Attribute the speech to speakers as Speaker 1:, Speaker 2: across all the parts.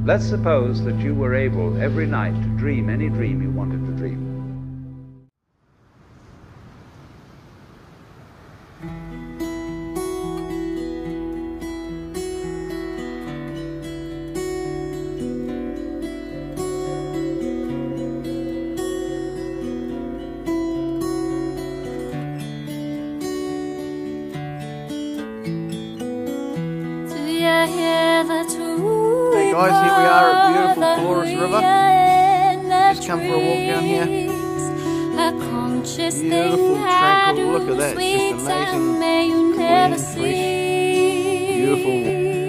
Speaker 1: Let's suppose that you were able every night to dream any dream you wanted to dream.
Speaker 2: Hey guys, here we are at beautiful Glorious River. Just come for a walk down here. Beautiful, tranquil, look at that, it's just amazing, clean, fresh, beautiful.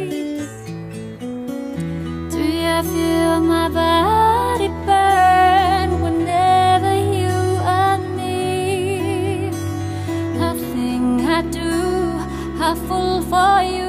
Speaker 3: Do you feel my body burn whenever you are near? Everything I do, I fall for you.